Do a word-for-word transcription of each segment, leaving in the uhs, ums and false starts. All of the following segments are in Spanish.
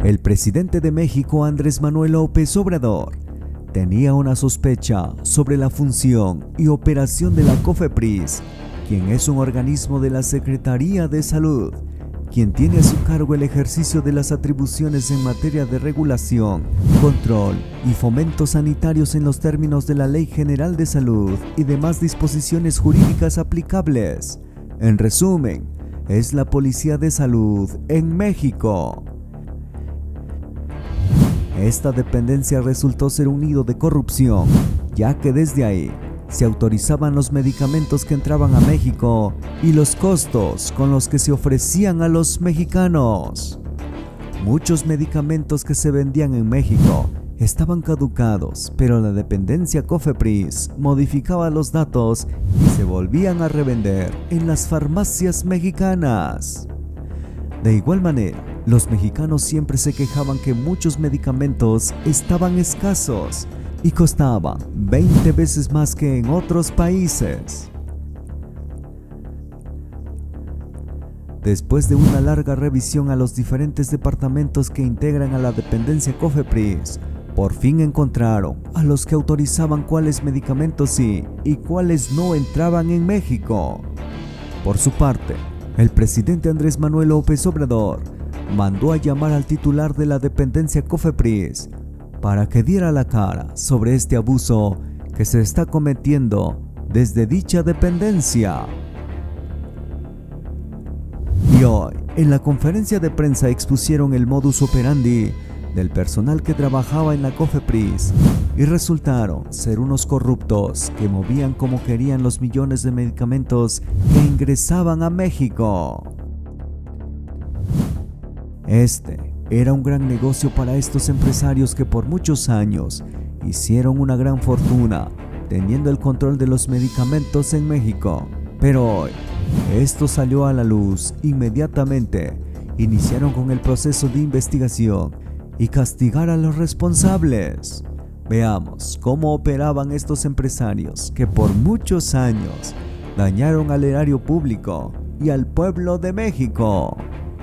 El presidente de México, Andrés Manuel López Obrador, tenía una sospecha sobre la función y operación de la COFEPRIS, quien es un organismo de la Secretaría de Salud, quien tiene a su cargo el ejercicio de las atribuciones en materia de regulación, control y fomento sanitarios en los términos de la Ley General de Salud y demás disposiciones jurídicas aplicables. En resumen, es la Policía de Salud en México. Esta dependencia resultó ser un nido de corrupción, ya que desde ahí se autorizaban los medicamentos que entraban a México y los costos con los que se ofrecían a los mexicanos. Muchos medicamentos que se vendían en México estaban caducados, pero la dependencia COFEPRIS modificaba los datos y se volvían a revender en las farmacias mexicanas. De igual manera, los mexicanos siempre se quejaban que muchos medicamentos estaban escasos y costaban veinte veces más que en otros países. Después de una larga revisión a los diferentes departamentos que integran a la dependencia COFEPRIS, por fin encontraron a los que autorizaban cuáles medicamentos sí y cuáles no entraban en México. Por su parte, el presidente Andrés Manuel López Obrador mandó a llamar al titular de la dependencia COFEPRIS para que diera la cara sobre este abuso que se está cometiendo desde dicha dependencia. Y hoy, en la conferencia de prensa expusieron el modus operandi del personal que trabajaba en la COFEPRIS y resultaron ser unos corruptos que movían como querían los millones de medicamentos que ingresaban a México. Este era un gran negocio para estos empresarios que por muchos años hicieron una gran fortuna teniendo el control de los medicamentos en México. Pero hoy, esto salió a la luz inmediatamente. Iniciaron con el proceso de investigación y castigar a los responsables. Veamos cómo operaban estos empresarios que por muchos años dañaron al erario público y al pueblo de México.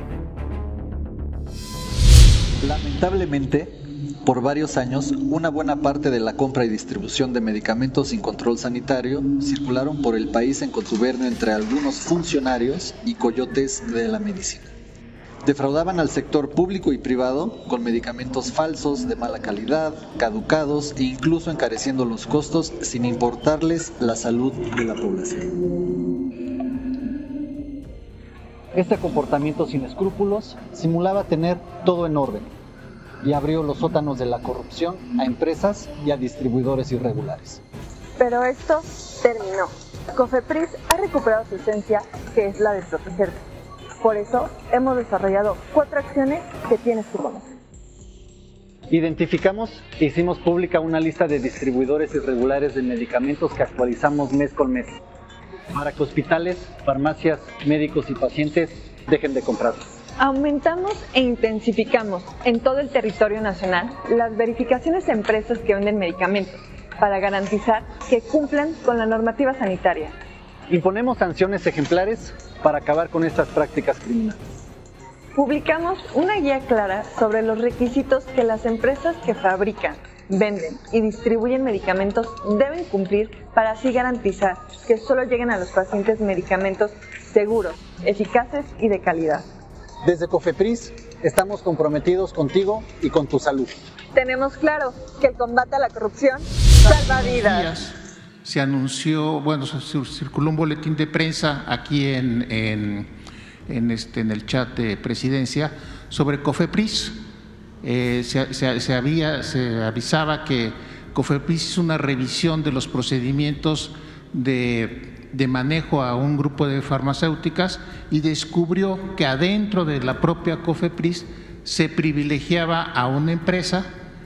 Lamentablemente, por varios años, una buena parte de la compra y distribución de medicamentos sin control sanitario circularon por el país en contubernio entre algunos funcionarios y coyotes de la medicina. Defraudaban al sector público y privado con medicamentos falsos, de mala calidad, caducados e incluso encareciendo los costos sin importarles la salud de la población. Este comportamiento sin escrúpulos simulaba tener todo en orden y abrió los sótanos de la corrupción a empresas y a distribuidores irregulares. Pero esto terminó. COFEPRIS ha recuperado su esencia, que es la de protegerte. Por eso hemos desarrollado cuatro acciones que tienes que conocer. Identificamos e hicimos pública una lista de distribuidores irregulares de medicamentos que actualizamos mes con mes, para que hospitales, farmacias, médicos y pacientes dejen de comprarlos. Aumentamos e intensificamos en todo el territorio nacional las verificaciones a empresas que venden medicamentos para garantizar que cumplan con la normativa sanitaria. Imponemos sanciones ejemplares para acabar con estas prácticas criminales. Publicamos una guía clara sobre los requisitos que las empresas que fabrican, venden y distribuyen medicamentos deben cumplir para así garantizar que solo lleguen a los pacientes medicamentos seguros, eficaces y de calidad. Desde COFEPRIS estamos comprometidos contigo y con tu salud. Tenemos claro que el combate a la corrupción salva vidas. Se anunció, bueno, circuló un boletín de prensa aquí en, en, en, este, en el chat de presidencia sobre COFEPRIS. Eh, se, se, se, había, se avisaba que COFEPRIS hizo una revisión de los procedimientos de, de manejo a un grupo de farmacéuticas y descubrió que adentro de la propia COFEPRIS se privilegiaba a una empresa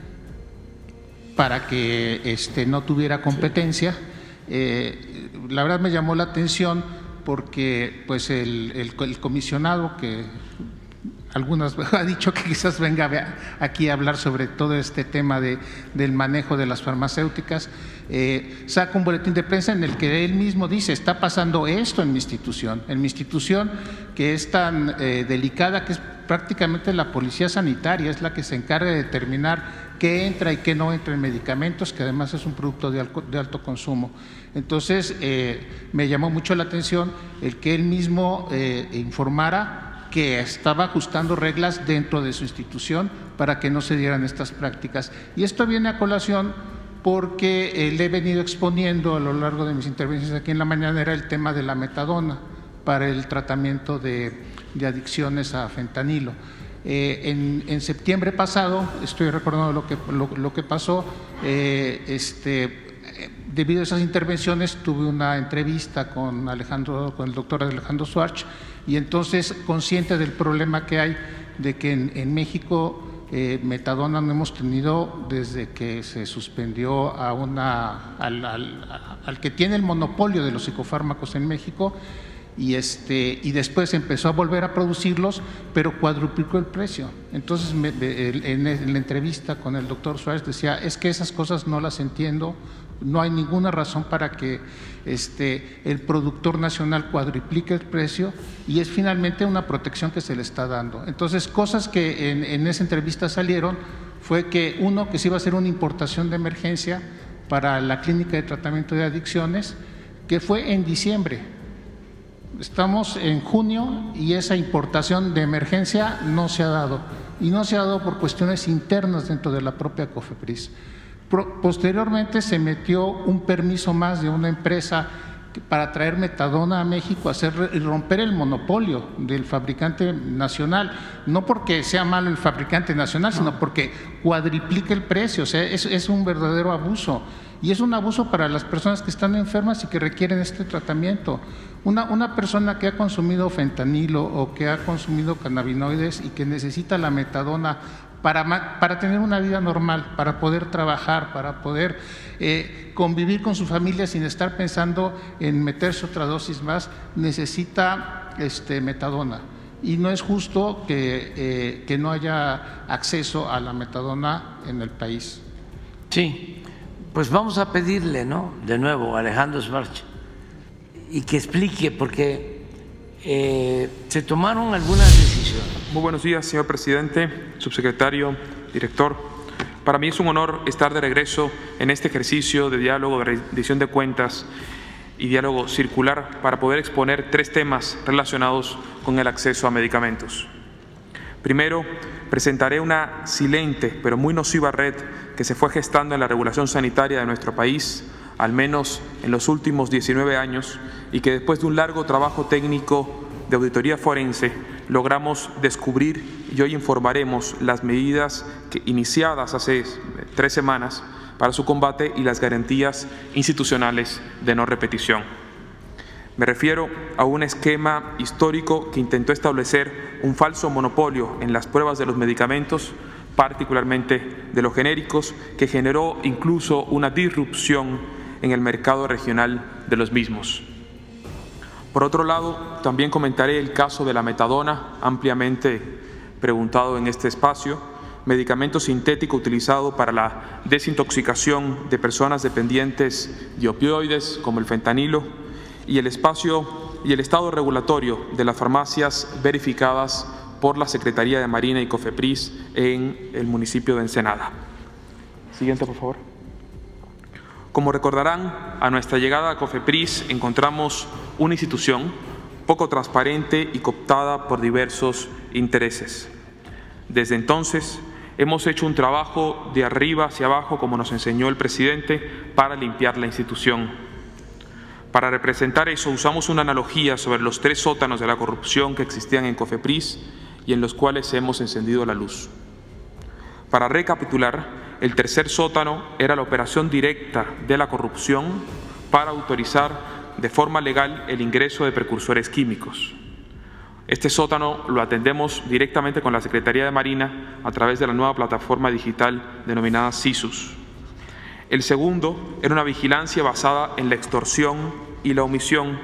para que este, no tuviera competencia. Eh, la verdad me llamó la atención porque pues el, el, el comisionado, que algunas ha dicho que quizás venga aquí a hablar sobre todo este tema de, del manejo de las farmacéuticas, eh, saca un boletín de prensa en el que él mismo dice, está pasando esto en mi institución, en mi institución que es tan eh, delicada, que es prácticamente la policía sanitaria, es la que se encarga de determinar qué entra y qué no entra en medicamentos, que además es un producto de, alto, de alto consumo. Entonces, eh, me llamó mucho la atención el que él mismo eh, informara que estaba ajustando reglas dentro de su institución para que no se dieran estas prácticas. Y esto viene a colación porque eh, le he venido exponiendo a lo largo de mis intervenciones aquí en la mañanera el tema de la metadona para el tratamiento de, de adicciones a fentanilo. Eh, en, en septiembre pasado, estoy recordando lo que, lo, lo que pasó, eh, este, debido a esas intervenciones tuve una entrevista con Alejandro, con el doctor Alejandro Schwartz, y entonces, consciente del problema que hay de que en, en México eh, metadona no hemos tenido desde que se suspendió a una, al, al, al que tiene el monopolio de los psicofármacos en México, y, este, y después empezó a volver a producirlos, pero cuadruplicó el precio. Entonces, me, en, en la entrevista con el doctor Suárez decía, es que esas cosas no las entiendo, no hay ninguna razón para que este, el productor nacional cuadruplique el precio, y es finalmente una protección que se le está dando. Entonces, cosas que en, en esa entrevista salieron fue que, uno, que se iba a hacer una importación de emergencia para la clínica de tratamiento de adicciones, que fue en diciembre. Estamos en junio y esa importación de emergencia no se ha dado, y no se ha dado por cuestiones internas dentro de la propia COFEPRIS. Posteriormente se metió un permiso más de una empresa para traer metadona a México, hacer romper el monopolio del fabricante nacional, no porque sea malo el fabricante nacional, sino porque cuadriplica el precio. O sea, es, es un verdadero abuso, y es un abuso para las personas que están enfermas y que requieren este tratamiento. Una, una persona que ha consumido fentanilo o que ha consumido cannabinoides y que necesita la metadona Para, para tener una vida normal, para poder trabajar, para poder eh, convivir con su familia sin estar pensando en meterse otra dosis más, necesita este, metadona. Y no es justo que, eh, que no haya acceso a la metadona en el país. Sí, pues vamos a pedirle, ¿no?, de nuevo a Alejandro Schwartz y que explique, porque eh, se tomaron algunas decisiones. Muy buenos días, señor presidente, subsecretario, director. Para mí es un honor estar de regreso en este ejercicio de diálogo, de rendición de cuentas y diálogo circular para poder exponer tres temas relacionados con el acceso a medicamentos. Primero, presentaré una silente pero muy nociva red que se fue gestando en la regulación sanitaria de nuestro país, al menos en los últimos diecinueve años, y que después de un largo trabajo técnico de auditoría forense logramos descubrir, y hoy informaremos las medidas que, iniciadas hace tres semanas para su combate y las garantías institucionales de no repetición. Me refiero a un esquema histórico que intentó establecer un falso monopolio en las pruebas de los medicamentos, particularmente de los genéricos, que generó incluso una disrupción en el mercado regional de los mismos. Por otro lado, también comentaré el caso de la metadona, ampliamente preguntado en este espacio, medicamento sintético utilizado para la desintoxicación de personas dependientes de opioides, como el fentanilo, y el espacio y el estado regulatorio de las farmacias verificadas por la Secretaría de Marina y COFEPRIS en el municipio de Ensenada. Siguiente, por favor. Como recordarán, a nuestra llegada a COFEPRIS encontramos una institución poco transparente y cooptada por diversos intereses. Desde entonces, hemos hecho un trabajo de arriba hacia abajo, como nos enseñó el presidente, para limpiar la institución. Para representar eso, usamos una analogía sobre los tres sótanos de la corrupción que existían en COFEPRIS y en los cuales hemos encendido la luz. Para recapitular, el tercer sótano era la operación directa de la corrupción para autorizar de forma legal el ingreso de precursores químicos. Este sótano lo atendemos directamente con la Secretaría de Marina a través de la nueva plataforma digital denominada SISUS. El segundo era una vigilancia basada en la extorsión y la omisión.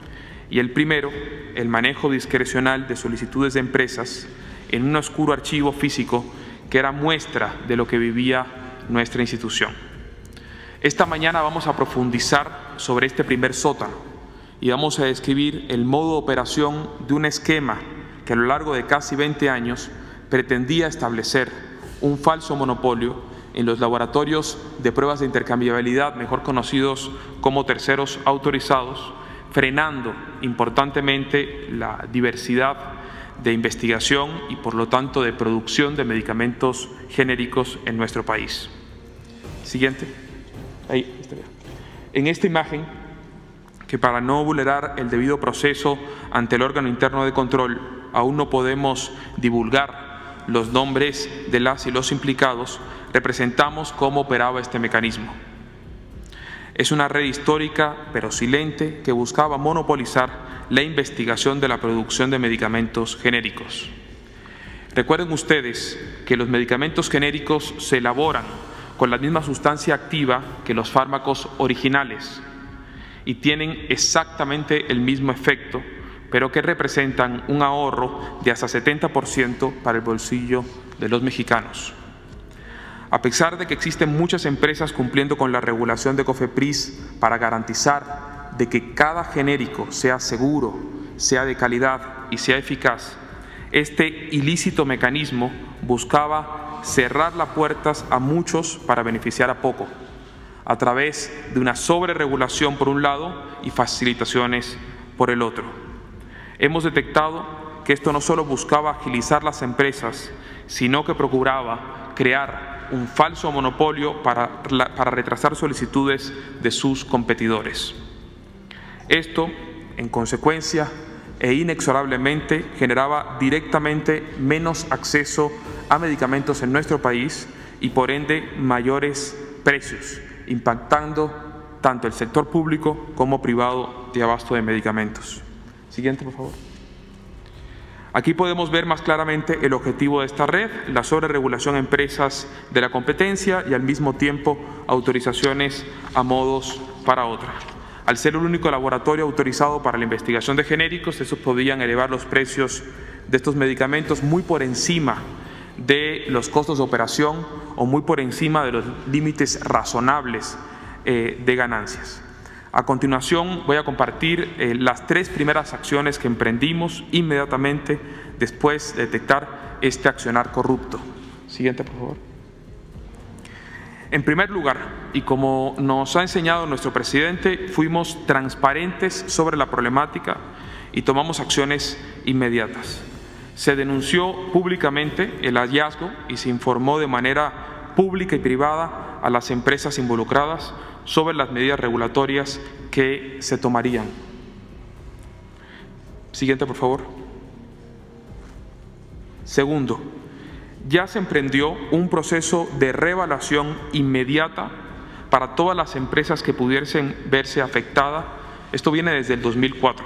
Y el primero, el manejo discrecional de solicitudes de empresas en un oscuro archivo físico que era muestra de lo que vivía nuestra institución. Esta mañana vamos a profundizar sobre este primer sótano y vamos a describir el modo de operación de un esquema que a lo largo de casi veinte años pretendía establecer un falso monopolio en los laboratorios de pruebas de intercambiabilidad, mejor conocidos como terceros autorizados, frenando importantemente la diversidad de investigación y por lo tanto de producción de medicamentos genéricos en nuestro país. Siguiente. Ahí está bien. En esta imagen, que para no vulnerar el debido proceso ante el órgano interno de control, aún no podemos divulgar los nombres de las y los implicados, representamos cómo operaba este mecanismo. Es una red histórica, pero silente, que buscaba monopolizar la investigación de la producción de medicamentos genéricos. Recuerden ustedes que los medicamentos genéricos se elaboran con la misma sustancia activa que los fármacos originales y tienen exactamente el mismo efecto, pero que representan un ahorro de hasta setenta por ciento para el bolsillo de los mexicanos. A pesar de que existen muchas empresas cumpliendo con la regulación de COFEPRIS para garantizar de que cada genérico sea seguro, sea de calidad y sea eficaz, este ilícito mecanismo buscaba cerrar las puertas a muchos para beneficiar a poco, a través de una sobreregulación por un lado y facilitaciones por el otro. Hemos detectado que esto no solo buscaba agilizar las empresas, sino que procuraba crear un falso monopolio para, para retrasar solicitudes de sus competidores. Esto, en consecuencia e inexorablemente, generaba directamente menos acceso a medicamentos en nuestro país y, por ende, mayores precios, impactando tanto el sector público como privado de abasto de medicamentos. Siguiente, por favor. Aquí podemos ver más claramente el objetivo de esta red, la sobreregulación a empresas de la competencia y al mismo tiempo autorizaciones a modos para otra. Al ser el único laboratorio autorizado para la investigación de genéricos, estos podían elevar los precios de estos medicamentos muy por encima de los costos de operación o muy por encima de los límites razonables eh, de ganancias. A continuación voy a compartir eh, las tres primeras acciones que emprendimos inmediatamente después de detectar este accionar corrupto. Siguiente, por favor. En primer lugar, y como nos ha enseñado nuestro presidente, fuimos transparentes sobre la problemática y tomamos acciones inmediatas. Se denunció públicamente el hallazgo y se informó de manera pública y privada a las empresas involucradas sobre las medidas regulatorias que se tomarían. Siguiente, por favor. Segundo, ya se emprendió un proceso de reevaluación inmediata para todas las empresas que pudiesen verse afectadas. Esto viene desde el dos mil cuatro.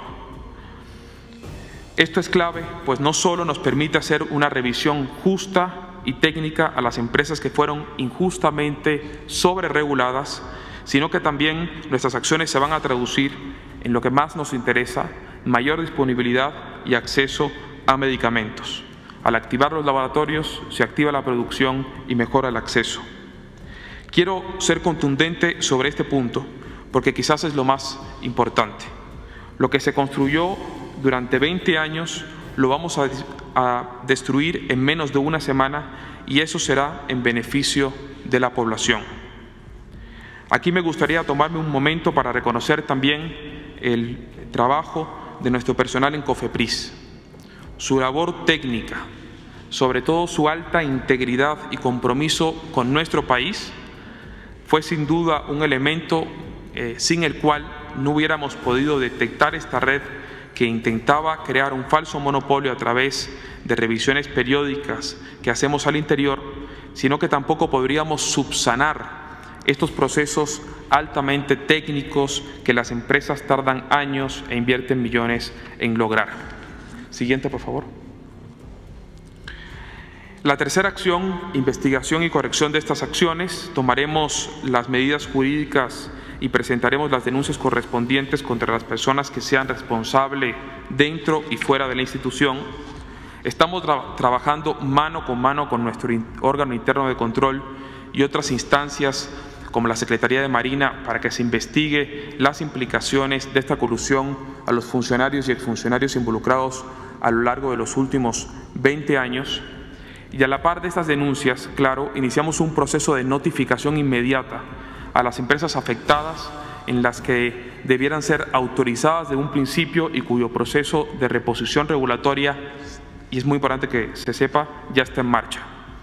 Esto es clave, pues no solo nos permite hacer una revisión justa y técnica a las empresas que fueron injustamente sobrereguladas, sino que también nuestras acciones se van a traducir en lo que más nos interesa, mayor disponibilidad y acceso a medicamentos. Al activar los laboratorios, se activa la producción y mejora el acceso. Quiero ser contundente sobre este punto, porque quizás es lo más importante. Lo que se construyó durante veinte años lo vamos a, a destruir en menos de una semana y eso será en beneficio de la población. Aquí me gustaría tomarme un momento para reconocer también el trabajo de nuestro personal en COFEPRIS, su labor técnica, sobre todo su alta integridad y compromiso con nuestro país, fue sin duda un elemento eh, sin el cual no hubiéramos podido detectar esta red que intentaba crear un falso monopolio a través de revisiones periódicas que hacemos al interior, sino que tampoco podríamos subsanar estos procesos altamente técnicos que las empresas tardan años e invierten millones en lograr. Siguiente, por favor. La tercera acción, investigación y corrección de estas acciones. Tomaremos las medidas jurídicas y presentaremos las denuncias correspondientes contra las personas que sean responsables dentro y fuera de la institución. Estamos tra- trabajando mano con mano con nuestro in- órgano interno de control y otras instancias como la Secretaría de Marina, para que se investigue las implicaciones de esta colusión a los funcionarios y exfuncionarios involucrados a lo largo de los últimos veinte años. Y a la par de estas denuncias, claro, iniciamos un proceso de notificación inmediata a las empresas afectadas, en las que debieran ser autorizadas de un principio y cuyo proceso de reposición regulatoria, y es muy importante que se sepa, ya está en marcha.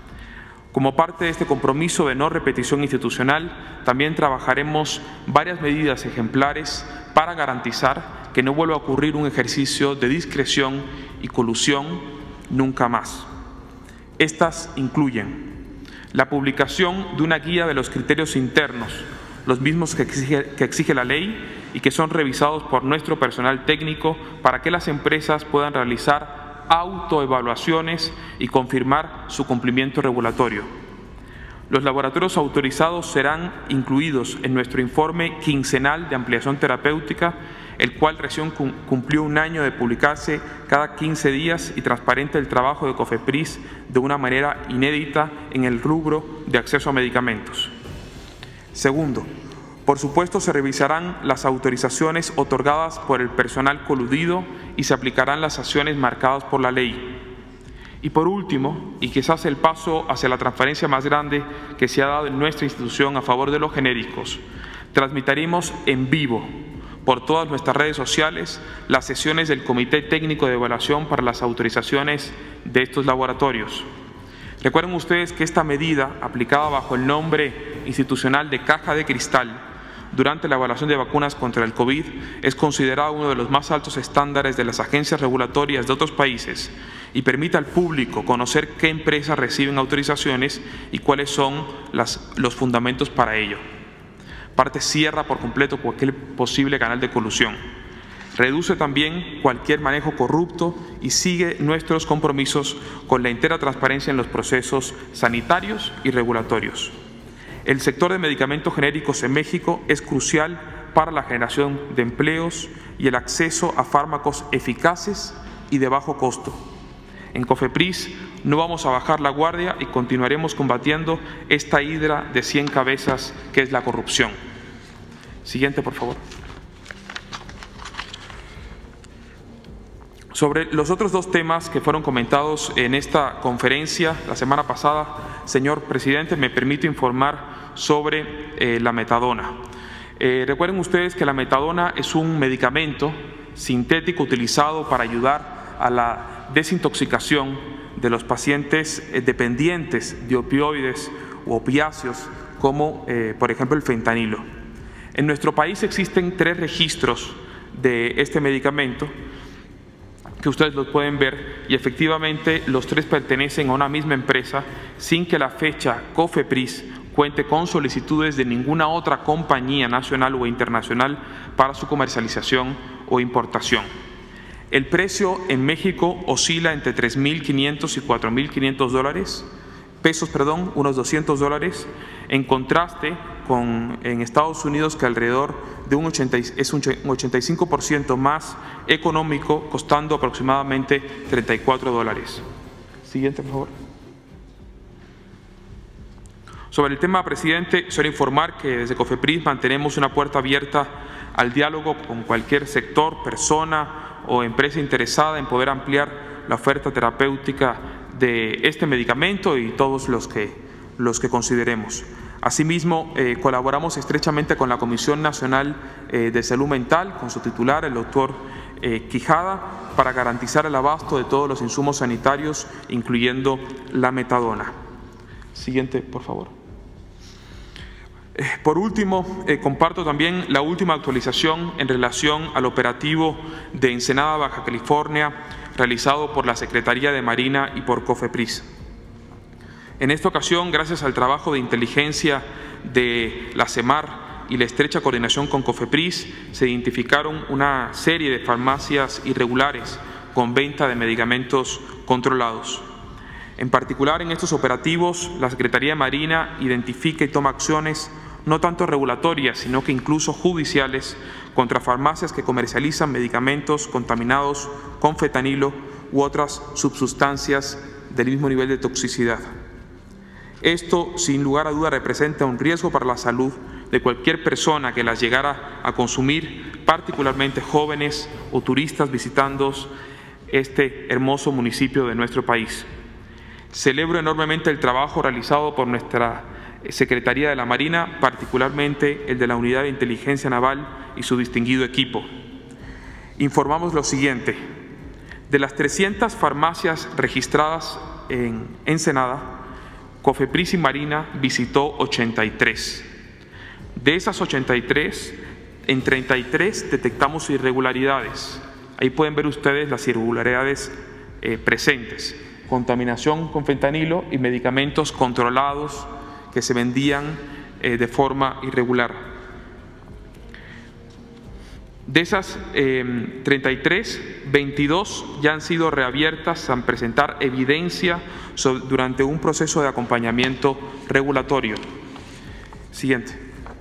Como parte de este compromiso de no repetición institucional, también trabajaremos varias medidas ejemplares para garantizar que no vuelva a ocurrir un ejercicio de discreción y colusión nunca más. Estas incluyen la publicación de una guía de los criterios internos, los mismos que exige, que exige la ley y que son revisados por nuestro personal técnico para que las empresas puedan realizar autoevaluaciones y confirmar su cumplimiento regulatorio. Los laboratorios autorizados serán incluidos en nuestro informe quincenal de ampliación terapéutica, el cual recién cumplió un año de publicarse cada quince días y transparente el trabajo de COFEPRIS de una manera inédita en el rubro de acceso a medicamentos. Segundo, por supuesto se revisarán las autorizaciones otorgadas por el personal coludido y se aplicarán las sanciones marcadas por la ley. Y por último, y quizás el paso hacia la transparencia más grande que se ha dado en nuestra institución a favor de los genéricos, transmitiremos en vivo por todas nuestras redes sociales las sesiones del Comité Técnico de Evaluación para las autorizaciones de estos laboratorios. Recuerden ustedes que esta medida, aplicada bajo el nombre institucional de caja de cristal, durante la evaluación de vacunas contra el COVID, es considerada uno de los más altos estándares de las agencias regulatorias de otros países y permite al público conocer qué empresas reciben autorizaciones y cuáles son las, los fundamentos para ello. Parte cierra por completo cualquier posible canal de colusión. Reduce también cualquier manejo corrupto y sigue nuestros compromisos con la entera transparencia en los procesos sanitarios y regulatorios. El sector de medicamentos genéricos en México es crucial para la generación de empleos y el acceso a fármacos eficaces y de bajo costo. En COFEPRIS no vamos a bajar la guardia y continuaremos combatiendo esta hidra de cien cabezas que es la corrupción. Siguiente, por favor. Sobre los otros dos temas que fueron comentados en esta conferencia la semana pasada, señor presidente, me permito informar sobre eh, la metadona. Eh, recuerden ustedes que la metadona es un medicamento sintético utilizado para ayudar a la desintoxicación de los pacientes eh, dependientes de opioides u opiáceos, como eh, por ejemplo el fentanilo. En nuestro país existen tres registros de este medicamento, que ustedes los pueden ver, y efectivamente los tres pertenecen a una misma empresa sin que la fecha COFEPRIS cuente con solicitudes de ninguna otra compañía nacional o internacional para su comercialización o importación. El precio en México oscila entre tres mil quinientos y cuatro mil quinientos dólares, pesos, perdón, unos doscientos dólares, en contraste con en Estados Unidos, que alrededor de un ochenta, es un ochenta y cinco por ciento más económico, costando aproximadamente treinta y cuatro dólares. Siguiente, por favor. Sobre el tema, presidente, solo informar que desde COFEPRIS mantenemos una puerta abierta al diálogo con cualquier sector, persona o empresa interesada en poder ampliar la oferta terapéutica de este medicamento y todos los que, los que consideremos. Asimismo, eh, colaboramos estrechamente con la Comisión Nacional eh, de Salud Mental, con su titular, el doctor eh, Quijada, para garantizar el abasto de todos los insumos sanitarios, incluyendo la metadona. Siguiente, por favor. Eh, por último, eh, comparto también la última actualización en relación al operativo de Ensenada, Baja California, realizado por la Secretaría de Marina y por COFEPRIS. En esta ocasión, gracias al trabajo de inteligencia de la CEMAR y la estrecha coordinación con COFEPRIS, se identificaron una serie de farmacias irregulares con venta de medicamentos controlados. En particular, en estos operativos, la Secretaría de Marina identifica y toma acciones no tanto regulatorias, sino que incluso judiciales, contra farmacias que comercializan medicamentos contaminados con fentanilo u otras subsustancias del mismo nivel de toxicidad. Esto, sin lugar a duda, representa un riesgo para la salud de cualquier persona que las llegara a consumir, particularmente jóvenes o turistas visitando este hermoso municipio de nuestro país. Celebro enormemente el trabajo realizado por nuestra Secretaría de la Marina, particularmente el de la Unidad de Inteligencia Naval y su distinguido equipo. Informamos lo siguiente: de las trescientas farmacias registradas en Ensenada, COFEPRIS y Marina visitó ochenta y tres. De esas ochenta y tres, en treinta y tres detectamos irregularidades. Ahí pueden ver ustedes las irregularidades eh, presentes: contaminación con fentanilo y medicamentos controlados que se vendían eh, de forma irregular. De esas eh, treinta y tres, veintidós ya han sido reabiertas a presentar evidencia sobre, durante un proceso de acompañamiento regulatorio. Siguiente.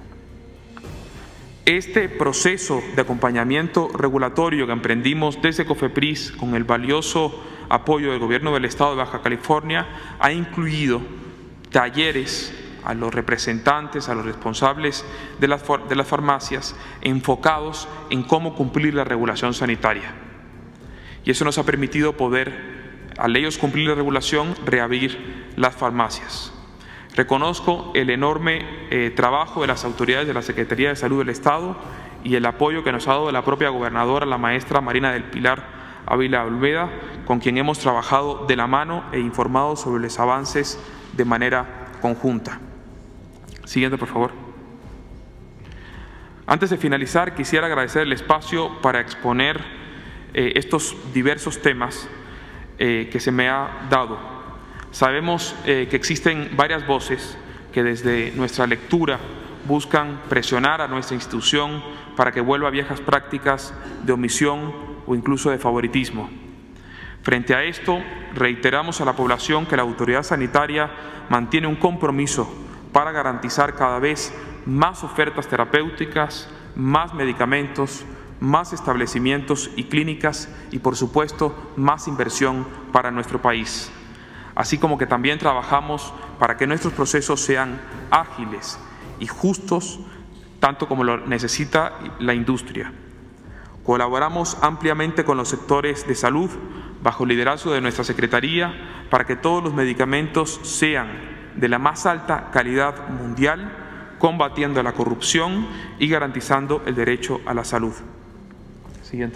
Este proceso de acompañamiento regulatorio que emprendimos desde COFEPRIS con el valioso apoyo del Gobierno del Estado de Baja California ha incluido talleres a los representantes, a los responsables de las, de las farmacias, enfocados en cómo cumplir la regulación sanitaria. Y eso nos ha permitido poder, al ellos cumplir la regulación, reabrir las farmacias. Reconozco el enorme eh, trabajo de las autoridades de la Secretaría de Salud del Estado y el apoyo que nos ha dado la propia gobernadora, la maestra Marina del Pilar Ávila Olveda, con quien hemos trabajado de la mano e informado sobre los avances de manera conjunta. Siguiente, por favor. Antes de finalizar, quisiera agradecer el espacio para exponer eh, estos diversos temas eh, que se me ha dado. Sabemos eh, que existen varias voces que desde nuestra lectura buscan presionar a nuestra institución para que vuelva a viejas prácticas de omisión o incluso de favoritismo. Frente a esto, reiteramos a la población que la autoridad sanitaria mantiene un compromiso para garantizar cada vez más ofertas terapéuticas, más medicamentos, más establecimientos y clínicas y, por supuesto, más inversión para nuestro país. Así como que también trabajamos para que nuestros procesos sean ágiles y justos, tanto como lo necesita la industria. Colaboramos ampliamente con los sectores de salud, bajo el liderazgo de nuestra Secretaría, para que todos los medicamentos sean de la más alta calidad mundial, combatiendo la corrupción y garantizando el derecho a la salud. Siguiente.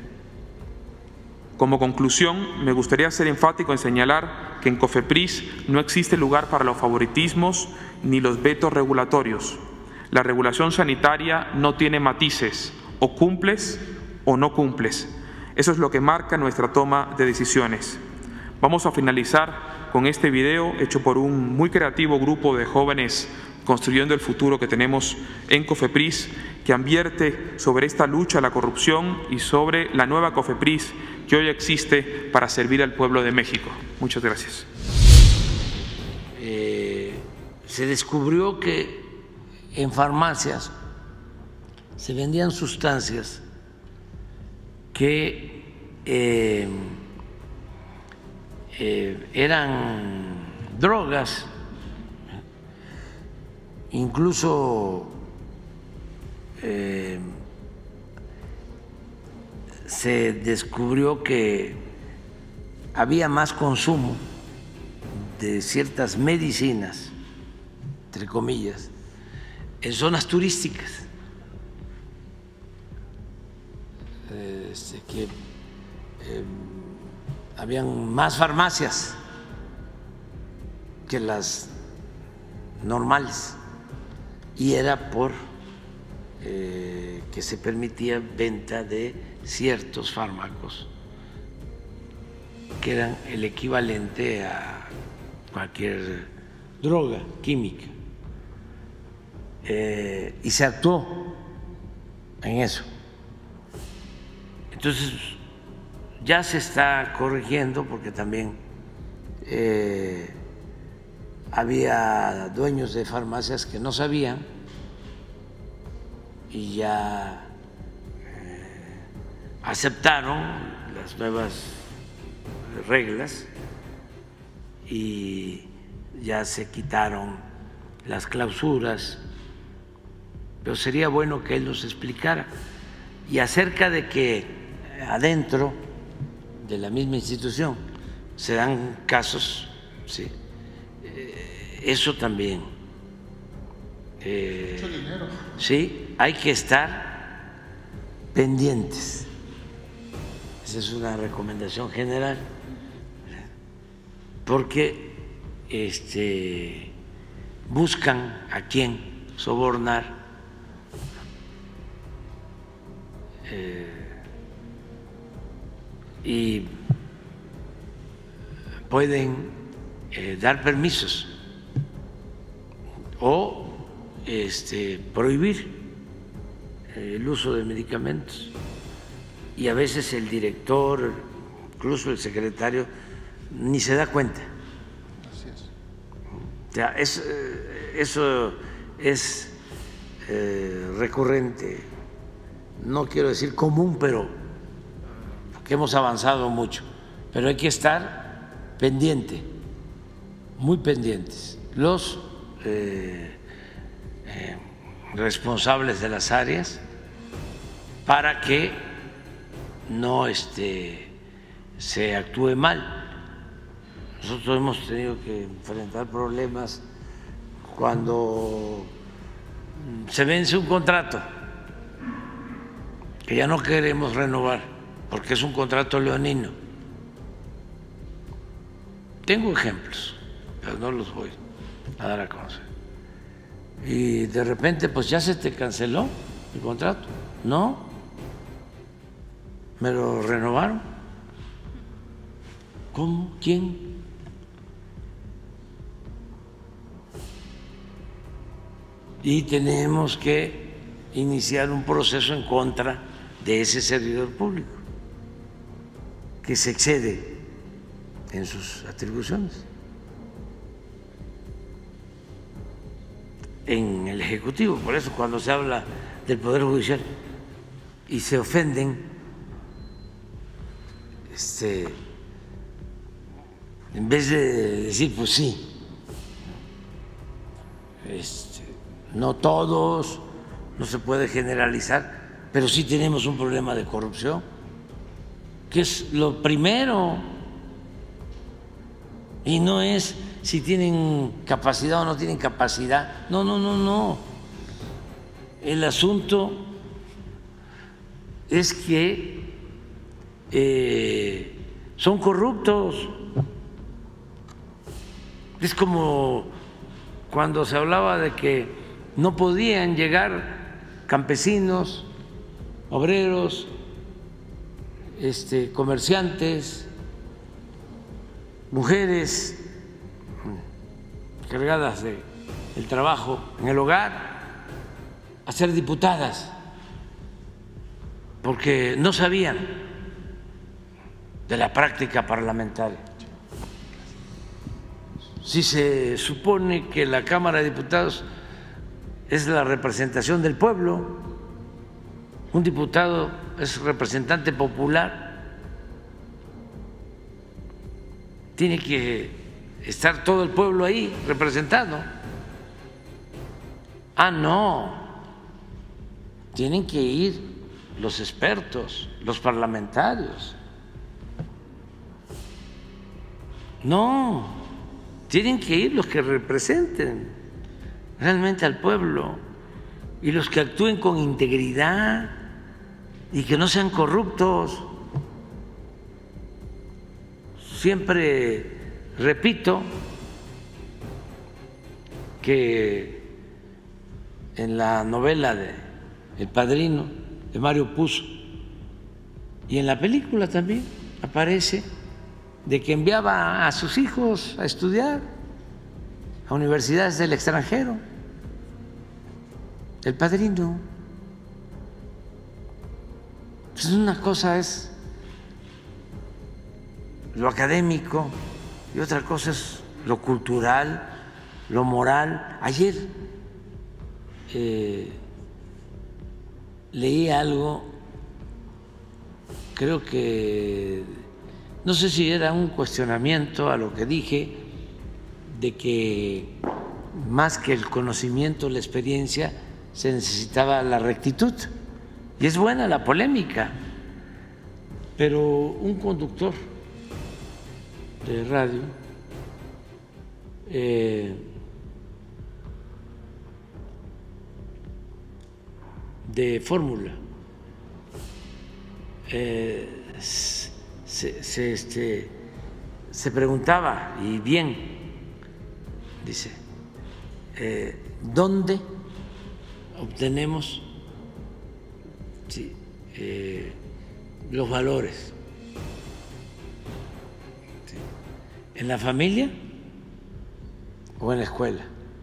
Como conclusión, me gustaría ser enfático en señalar que en COFEPRIS no existe lugar para los favoritismos ni los vetos regulatorios. La regulación sanitaria no tiene matices, o cumples o no cumples. Eso es lo que marca nuestra toma de decisiones. Vamos a finalizar con este video hecho por un muy creativo grupo de jóvenes construyendo el futuro que tenemos en COFEPRIS, que advierte sobre esta lucha a la corrupción y sobre la nueva COFEPRIS que hoy existe para servir al pueblo de México. Muchas gracias. Eh, se descubrió que en farmacias se vendían sustancias que eh, eh, eran drogas, incluso eh, se descubrió que había más consumo de ciertas medicinas, entre comillas, en zonas turísticas. Este, que eh, habían más farmacias que las normales y era por eh, que se permitía venta de ciertos fármacos que eran el equivalente a cualquier droga química, eh, y se actuó en eso. Entonces ya se está corrigiendo porque también eh, había dueños de farmacias que no sabían y ya eh, aceptaron las nuevas reglas y ya se quitaron las clausuras, pero sería bueno que él nos explicara. Y acerca de que adentro de la misma institución se dan casos, sí, eh, eso también. Eh, Mucho dinero. Sí, hay que estar pendientes. Esa es una recomendación general, porque este, buscan a quién sobornar. Eh, y pueden eh, dar permisos o este, prohibir el uso de medicamentos, y a veces el director, incluso el secretario, ni se da cuenta. Así es. O sea, es, eso es eh, recurrente, no quiero decir común, pero que hemos avanzado mucho, pero hay que estar pendiente, muy pendientes. Los eh, eh, responsables de las áreas, para que no este, se actúe mal. Nosotros hemos tenido que enfrentar problemas cuando se vence un contrato que ya no queremos renovar porque es un contrato leonino. Tengo ejemplos, pero no los voy a dar a conocer. Y de repente pues ya se te canceló el contrato. No, me lo renovaron. ¿Cómo? ¿Quién? Y tenemos que iniciar un proceso en contra de ese servidor público que se excede en sus atribuciones. En el Ejecutivo, por eso cuando se habla del Poder Judicial y se ofenden, este, en vez de decir, pues sí, este, no todos, no se puede generalizar, pero sí tenemos un problema de corrupción, que es lo primero, y no es si tienen capacidad o no tienen capacidad, no, no, no, no. El asunto es que eh, son corruptos. Es como cuando se hablaba de que no podían llegar campesinos, obreros, este, comerciantes, mujeres encargadas de el trabajo en el hogar a ser diputadas porque no sabían de la práctica parlamentaria. Si se supone que la Cámara de Diputados es la representación del pueblo, un diputado es representante popular, tiene que estar todo el pueblo ahí representado. Ah, no, tienen que ir los expertos, los parlamentarios. No, tienen que ir los que representen realmente al pueblo y los que actúen con integridad y que no sean corruptos. Siempre repito que en la novela de El Padrino de Mario Puzo y en la película también aparece de que enviaba a sus hijos a estudiar a universidades del extranjero. El Padrino. Pues una cosa es lo académico y otra cosa es lo cultural, lo moral. Ayer eh, leí algo, creo que, no sé si era un cuestionamiento a lo que dije, de que más que el conocimiento, la experiencia, se necesitaba la rectitud. Y es buena la polémica, pero un conductor de radio eh, de fórmula eh, se, se, este, se preguntaba, y bien, dice, eh, ¿dónde obtenemos sí, eh, los valores? ¿Sí? ¿En la familia o en la escuela?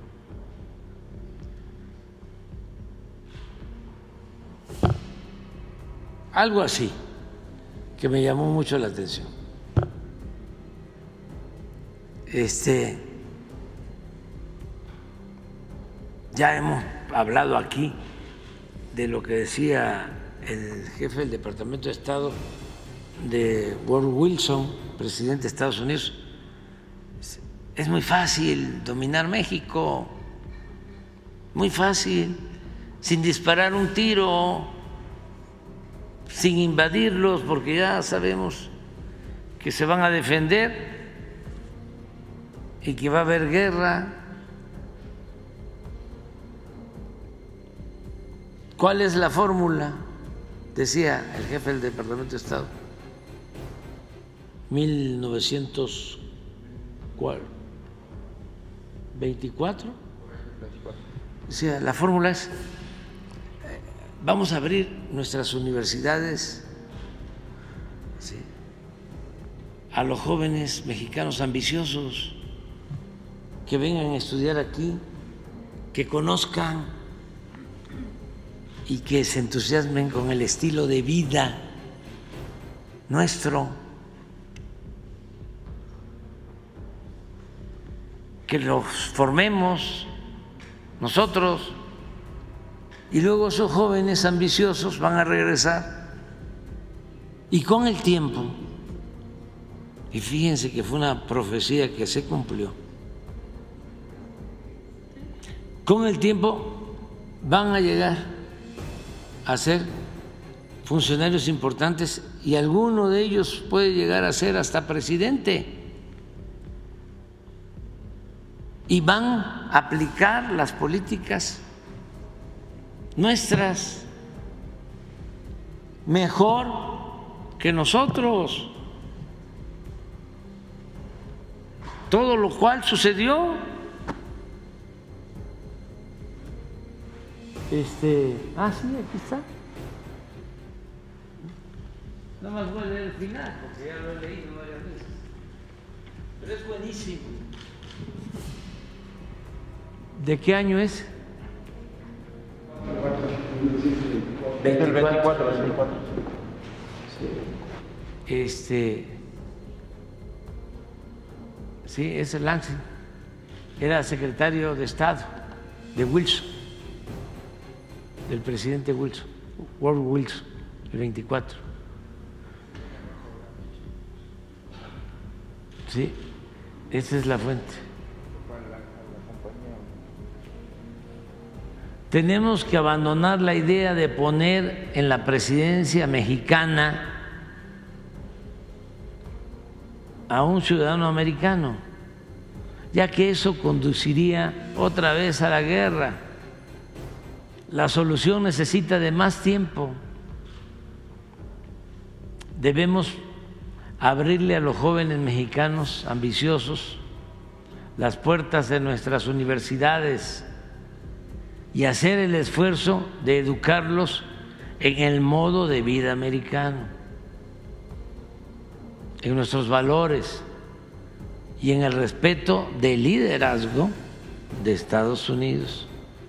Algo así que me llamó mucho la atención. Este, ya hemos hablado aquí de lo que decía el jefe del Departamento de Estado de Woodrow Wilson, presidente de Estados Unidos. Es muy fácil dominar México, muy fácil, sin disparar un tiro, sin invadirlos, porque ya sabemos que se van a defender y que va a haber guerra. ¿Cuál es la fórmula? Decía el jefe del Departamento de Estado, mil novecientos veinticuatro. Decía, la fórmula es, vamos a abrir nuestras universidades, ¿sí?, a los jóvenes mexicanos ambiciosos que vengan a estudiar aquí, que conozcan y que se entusiasmen con el estilo de vida nuestro, que los formemos nosotros, y luego esos jóvenes ambiciosos van a regresar, y con el tiempo, y fíjense que fue una profecía que se cumplió, con el tiempo van a llegar a ser funcionarios importantes, y alguno de ellos puede llegar a ser hasta presidente, y van a aplicar las políticas nuestras mejor que nosotros, todo lo cual sucedió. Este, ah, sí, aquí está. Nada más voy a leer el final, porque ya lo he leído varias veces. Pero es buenísimo. ¿De qué año es? veinticuatro. veinticuatro. Este, sí, es el Lansing. Era secretario de Estado de Wilson, del presidente Wilson, Woodrow Wilson, el veinticuatro. Sí, esa es la fuente. Tenemos que abandonar la idea de poner en la presidencia mexicana a un ciudadano americano, ya que eso conduciría otra vez a la guerra. La solución necesita de más tiempo. Debemos abrirle a los jóvenes mexicanos ambiciosos las puertas de nuestras universidades y hacer el esfuerzo de educarlos en el modo de vida americano, en nuestros valores y en el respeto del liderazgo de Estados Unidos.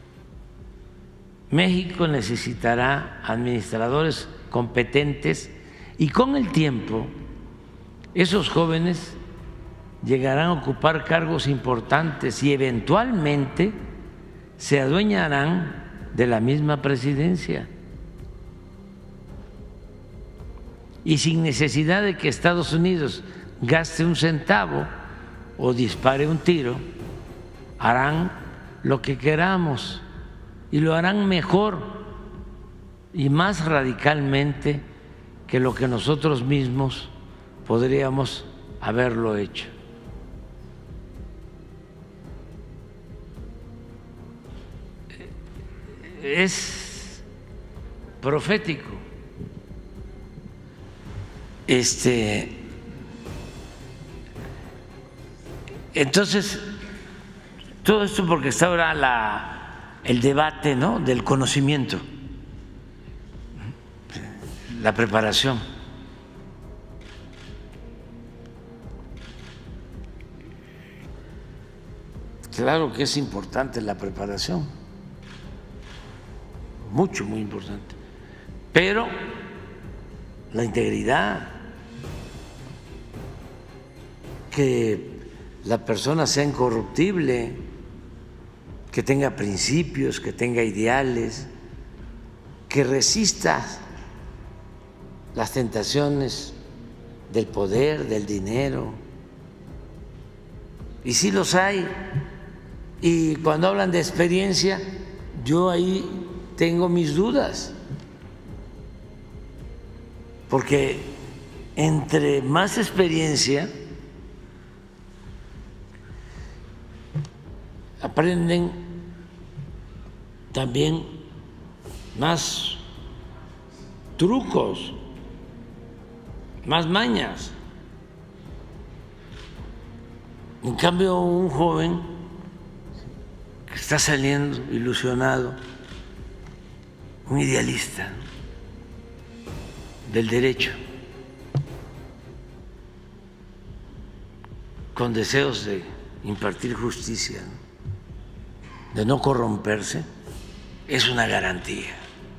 México necesitará administradores competentes y con el tiempo esos jóvenes llegarán a ocupar cargos importantes y eventualmente se adueñarán de la misma presidencia. Y sin necesidad de que Estados Unidos gaste un centavo o dispare un tiro, harán lo que queramos y lo harán mejor y más radicalmente que lo que nosotros mismos podríamos haberlo hecho. Es profético. Este, entonces, todo esto porque está ahora la, el debate, ¿no?, del conocimiento, la preparación. Claro que es importante la preparación, mucho, muy importante, pero la integridad, que la persona sea incorruptible, que tenga principios, que tenga ideales, que resista las tentaciones del poder, del dinero. Y sí los hay. Y cuando hablan de experiencia, yo ahí tengo mis dudas, porque entre más experiencia aprenden también más trucos, más mañas. En cambio, un joven que está saliendo ilusionado, un idealista del derecho, con deseos de impartir justicia, de no corromperse, es una garantía.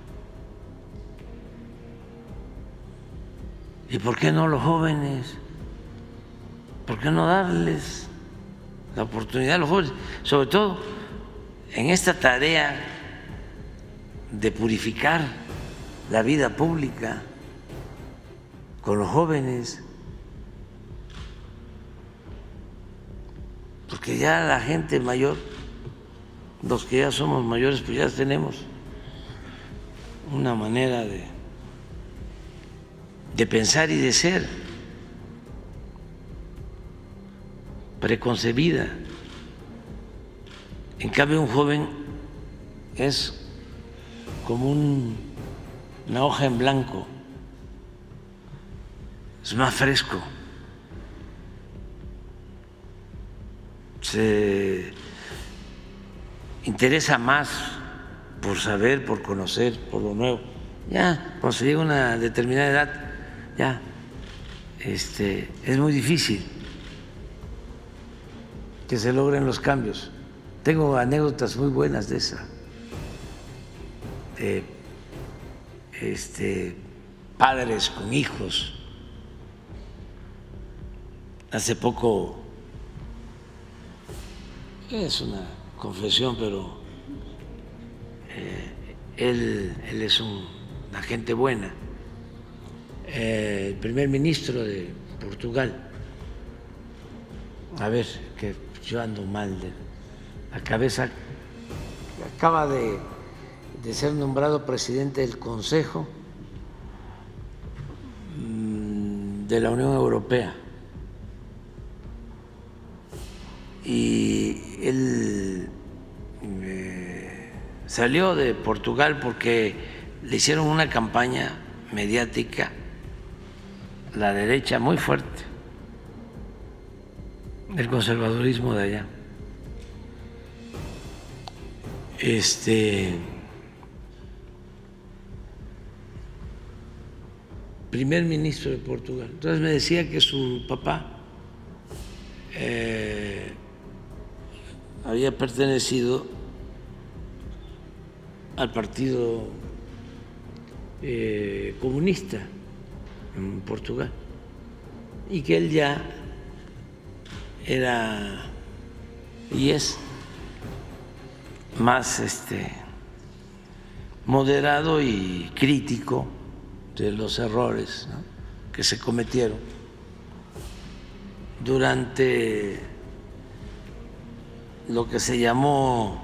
¿Y por qué no los jóvenes? ¿Por qué no darles la oportunidad a los jóvenes? Sobre todo en esta tarea de purificar la vida pública con los jóvenes, porque ya la gente mayor, los que ya somos mayores, pues ya tenemos una manera de, de pensar y de ser preconcebida. En cambio, un joven es como un, una hoja en blanco, es más fresco, se interesa más por saber, por conocer, por lo nuevo. Ya, cuando se llega a una determinada edad, ya este, es muy difícil que se logren los cambios. Tengo anécdotas muy buenas de esa, de este, padres con hijos. Hace poco, es una confesión, pero eh, él, él es un, una gente buena, eh, el primer ministro de Portugal, a ver, que yo ando mal de la cabeza, acaba de, de ser nombrado presidente del Consejo de la Unión Europea, y él eh, salió de Portugal porque le hicieron una campaña mediática, la derecha muy fuerte, el conservadurismo de allá. Este primer ministro de Portugal. Entonces me decía que su papá eh, había pertenecido al Partido eh, Comunista en Portugal y que él ya era y es más este, moderado y crítico de los errores, ¿no?, que se cometieron durante lo que se llamó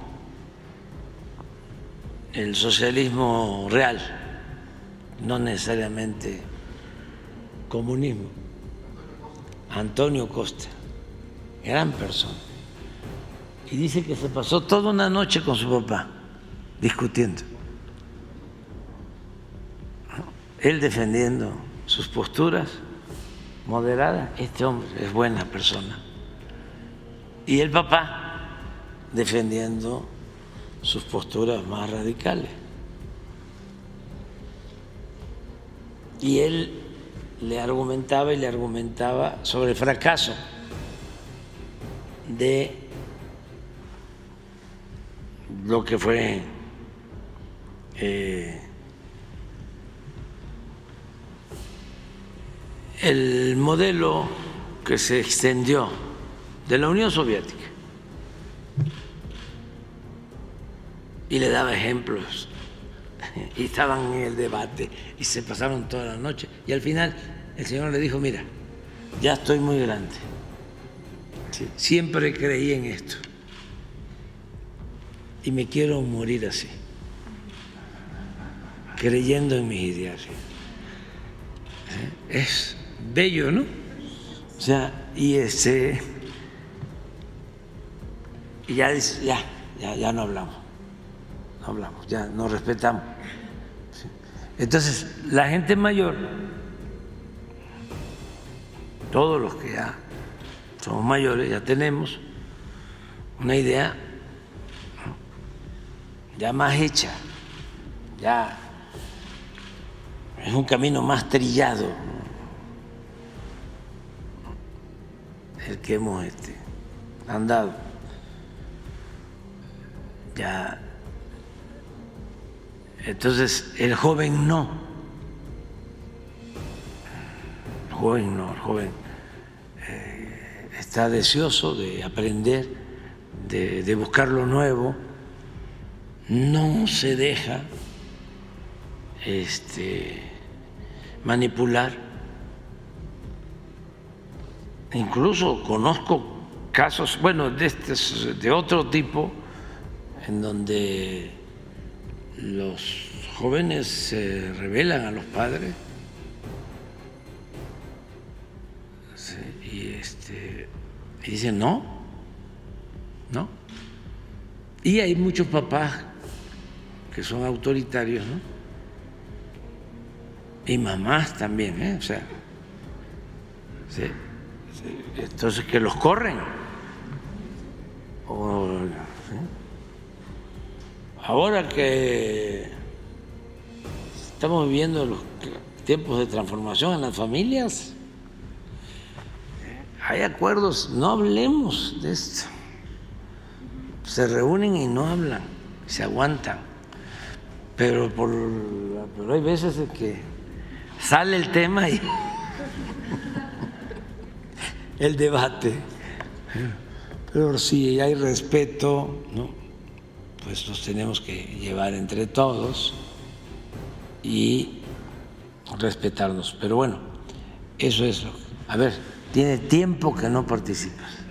el socialismo real, no necesariamente comunismo. Antonio Costa, gran persona, y dice que se pasó toda una noche con su papá discutiendo, él defendiendo sus posturas moderadas, este hombre es buena persona, y el papá defendiendo sus posturas más radicales. Y él le argumentaba y le argumentaba sobre el fracaso de lo que fue eh, el modelo que se extendió de la Unión Soviética, y le daba ejemplos, y estaban en el debate y se pasaron toda la noche, y al final el señor le dijo: mira, ya estoy muy grande, ¿sí? Siempre creí en esto y me quiero morir así, creyendo en mis ideales. Es bello, ¿no? O sea, y ese y ya dice, ya, ya, ya no hablamos, no hablamos, ya nos respetamos. ¿Sí? Entonces, la gente mayor, todos los que ya somos mayores, ya tenemos una idea ya más hecha, ya es un camino más trillado el que hemos este, andado. Ya, entonces el joven no, el joven no, el joven eh, está deseoso de aprender, de, de buscar lo nuevo, no se deja este, manipular. Incluso conozco casos, bueno, de, este, de otro tipo, en donde los jóvenes se rebelan a los padres, sí, y, este, y dicen no, no. Y hay muchos papás que son autoritarios, ¿no? Y mamás también, ¿eh? O sea, sí, sí, entonces que los corren. O, ¿sí? Ahora que estamos viviendo los tiempos de transformación en las familias, hay acuerdos, no hablemos de esto. Se reúnen y no hablan, se aguantan. Pero, por, pero hay veces en que sale el tema y el debate. Pero si hay respeto, ¿no?, pues los tenemos que llevar entre todos y respetarnos. Pero bueno, eso es lo que... A ver, tiene tiempo que no participas.